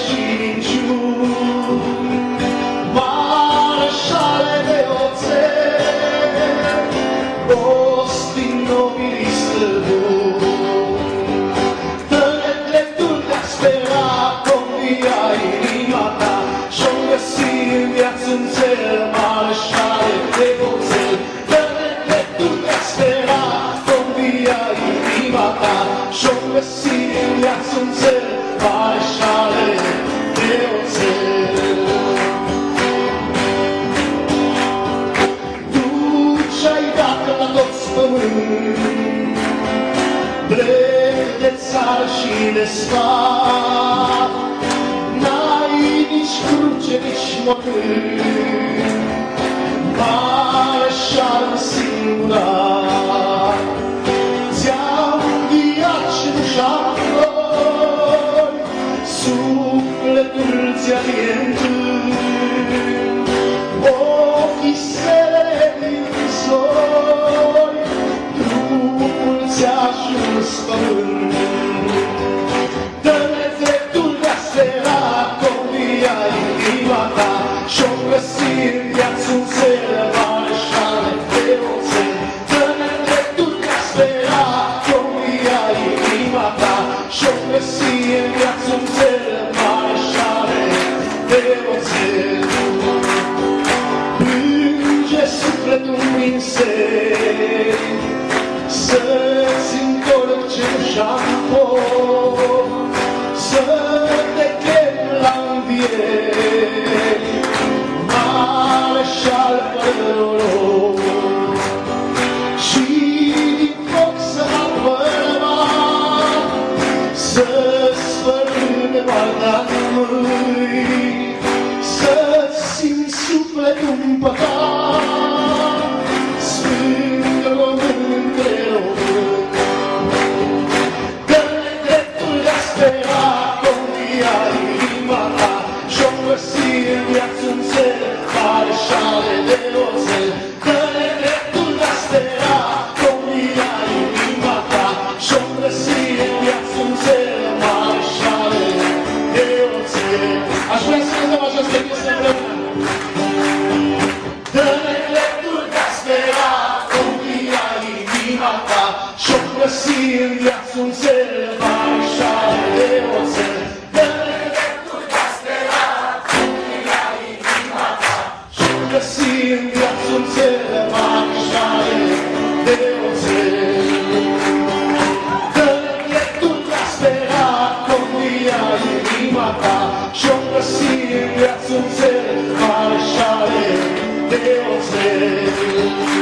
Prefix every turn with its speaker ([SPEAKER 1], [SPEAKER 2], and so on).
[SPEAKER 1] și minciuni, mareșale de oțel, osti nobili străbuni. Dă-ne dreptul de a spera, convia inima ta, și-o găsi în viață un țel, mareșale de oțel. Dă-ne dreptul de a spera, convia inima ta, și-o găsi în viață un țel, mareșale de oțel. Tu ce-ai dat la toți pământ, plec de țară și de sfat, n-ai nici cruce, nici mormânt, mareșal singular. Ți-am înviat și dușa flori, sufletul ți-a întâlnit, ochii sereni din zori, trupul ți-a ajuns pământ. Dă-ne dreptul de a spera, convia inima ta, și-o găsi în viață un țel, mareșale de oțel. Dă-ne dreptul de a spera, convia inima ta, și-o găsi în viață un țel, mareșale de oțel. Plânge sufletul din seri, să-ți întorc cenușa-n foc, să te chem la învieri, mareșal fără noroc. Și din foc să apăr, să-ți sfărâne moartea-n mâini, să-ți simți sufletul împăcat, sfânt român de român. Dă-ne dreptul de a spera, convia inima ta, și-o găsi în viață un țel, mareșale de oțel. Dă-ne dreptul de a spera, convia inima ta, și-o găsi în viață un țel, mareșale de oțel. Aș vrea să cântăm această piesă împreună. Dă-ne dreptul de a spera, convia inima ta, și-o găsi în viață un țel, mareșale de oțel. Dă-ne dreptul de a spera, convia inima ta, și-o găsi în viață un țel, mareșale de oțel. Dă-ne dreptul de a spera, convia inima ta, și-o găsi în viață un țel, mareșale de oțel.